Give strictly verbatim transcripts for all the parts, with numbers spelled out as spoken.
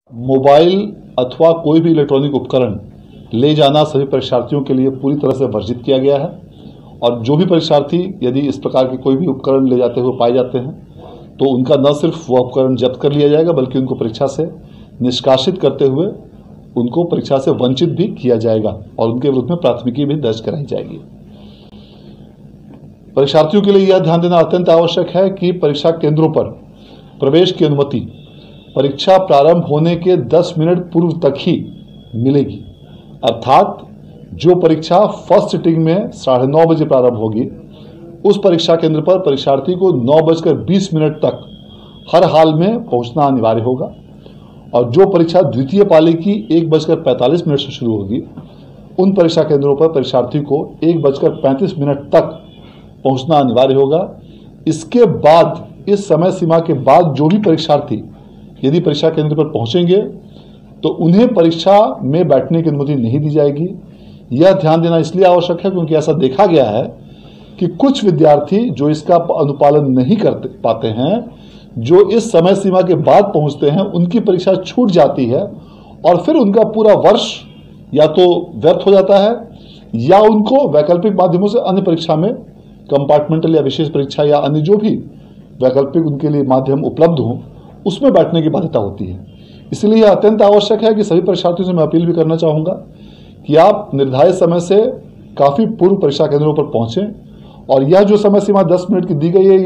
Mobile अथवा कोई भी इलेक्ट्रॉनिक उपकरण ले जाना सभी परीक्षार्थियों के लिए पूरी तरह से वर्जित किया गया है और जो भी परीक्षार्थी यदि इस प्रकार के कोई भी उपकरण ले जाते हुए पाए जाते हैं तो उनका न सिर्फ वह उपकरण जब्त कर लिया जाएगा बल्कि उनको परीक्षा से निष्कासित करते हुए उनको परीक्षा से वंचित भी किया जाएगा और उनके विरुद्ध में प्राथमिकी भी दर्ज कराई जाएगी। परीक्षार्थियों के लिए यह ध्यान देना अत्यंत आवश्यक है कि परीक्षा केंद्रों पर प्रवेश की अनुमति परीक्षा प्रारंभ होने के दस मिनट पूर्व तक ही मिलेगी, अर्थात जो परीक्षा फर्स्ट सिटिंग में साढ़े नौ बजे प्रारंभ होगी उस परीक्षा केंद्र पर परीक्षार्थी को नौ बजकर बीस मिनट तक हर हाल में पहुंचना अनिवार्य होगा और जो परीक्षा द्वितीय पाली की एक बजकर पैंतालीस मिनट से शुरू होगी उन परीक्षा केंद्रों पर परीक्षार्थी को एक बजकर पैंतीस मिनट तक पहुंचना अनिवार्य होगा। इसके बाद इस समय सीमा के बाद जो भी परीक्षार्थी यदि परीक्षा केंद्र पर पहुंचेंगे तो उन्हें परीक्षा में बैठने की अनुमति नहीं दी जाएगी। यह ध्यान देना इसलिए आवश्यक है क्योंकि ऐसा देखा गया है कि कुछ विद्यार्थी जो इसका अनुपालन नहीं कर पाते हैं, जो इस समय सीमा के बाद पहुंचते हैं, उनकी परीक्षा छूट जाती है और फिर उनका पूरा वर्ष या तो व्यर्थ हो जाता है या उनको वैकल्पिक माध्यमों से अन्य परीक्षा में कंपार्टमेंटल या विशेष परीक्षा या अन्य जो भी वैकल्पिक उनके लिए माध्यम उपलब्ध हों उसमें बैठने की बाध्यता होती है। इसलिए यह अत्यंत आवश्यक है कि सभी परीक्षार्थियों से मैं अपील भी करना चाहूँगा कि आप निर्धारित समय से काफ़ी पूर्व परीक्षा केंद्रों पर पहुँचें और यह जो समय सीमा दस मिनट की दी गई है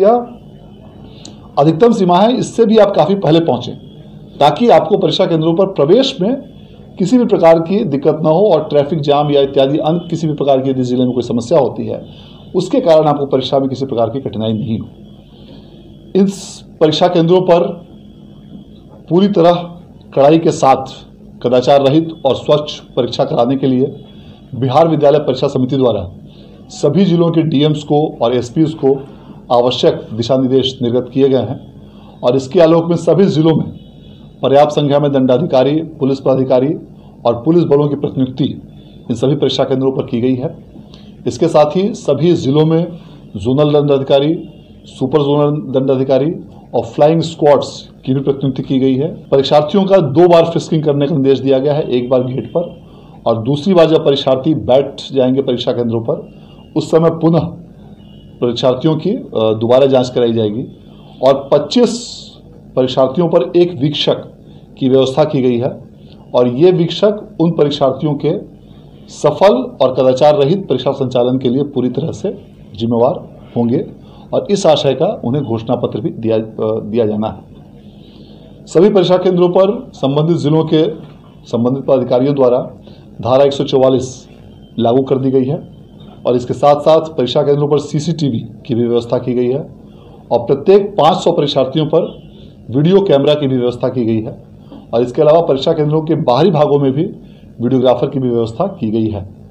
यह अधिकतम सीमा है, इससे भी आप काफ़ी पहले पहुँचें ताकि आपको परीक्षा केंद्रों पर प्रवेश में किसी भी प्रकार की दिक्कत न हो और ट्रैफिक जाम या इत्यादि अन्य किसी भी प्रकार की यदि जिले में कोई समस्या होती है उसके कारण आपको परीक्षा में किसी प्रकार की कठिनाई नहीं हो। इस परीक्षा केंद्रों पर पूरी तरह कड़ाई के साथ कदाचार रहित और स्वच्छ परीक्षा कराने के लिए बिहार विद्यालय परीक्षा समिति द्वारा सभी जिलों के डीएम्स को और एसपीज को आवश्यक दिशा निर्देश निर्गत किए गए हैं और इसके आलोक में सभी जिलों में पर्याप्त संख्या में दंडाधिकारी, पुलिस पदाधिकारी और पुलिस बलों की प्रतिनियुक्ति इन सभी परीक्षा केंद्रों पर की गई है। इसके साथ ही सभी जिलों में जोनल दंडाधिकारी, सुपर जोनल दंडाधिकारी और फ्लाइंग स्क्वाड्स की भी प्रतिनियुक्ति की गई है। परीक्षार्थियों का दो बार फ्रिस्किंग करने का निर्देश दिया गया है, एक बार गेट पर और दूसरी बार जब परीक्षार्थी बैठ जाएंगे परीक्षा केंद्रों पर उस समय पुनः परीक्षार्थियों की दोबारा जांच कराई जाएगी और पच्चीस परीक्षार्थियों पर एक वीक्षक की व्यवस्था की गई है और ये वीक्षक उन परीक्षार्थियों के सफल और कदाचार रहित परीक्षा संचालन के लिए पूरी तरह से जिम्मेवार होंगे और इस आशय का उन्हें घोषणा पत्र भी दिया दिया जाना है। सभी परीक्षा केंद्रों पर संबंधित जिलों के संबंधित पदाधिकारियों द्वारा धारा एक सौ चौवालीस लागू कर दी गई है और इसके साथ साथ परीक्षा केंद्रों पर सीसीटीवी की भी व्यवस्था की गई है और प्रत्येक पाँच सौ परीक्षार्थियों पर वीडियो कैमरा की भी व्यवस्था की गई है और इसके अलावा परीक्षा केंद्रों के बाहरी भागों में भी वीडियोग्राफर की भी व्यवस्था की गई है।